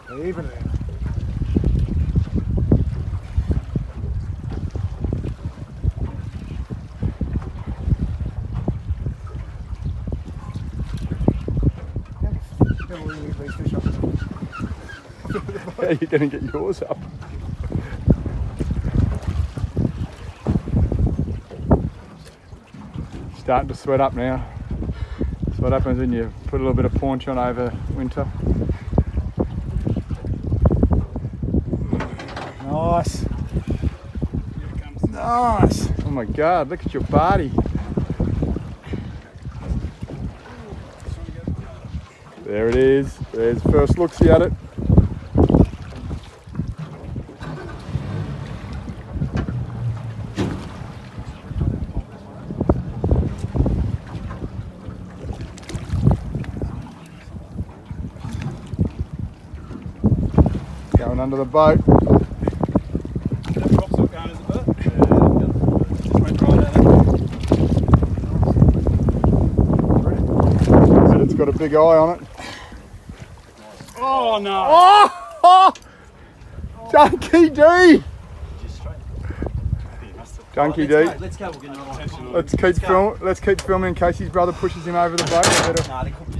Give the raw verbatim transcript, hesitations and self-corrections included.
Even it. How are you going to get yours up? Starting to sweat up now. That's what happens when you put a little bit of paunch on over winter. Nice. Nice. Oh my God, look at your body. There it is. There's first looks-y at it. Going under the boat. That drop's not going as a boat? Yeah, just went right at it. And it's got a big eye on it. Oh no! Oh! oh Junkie D! Junkie D. Let's go. We'll get another one. Let's keep film. Let's keep filming in case his brother pushes him over the boat. Nah, they couldn't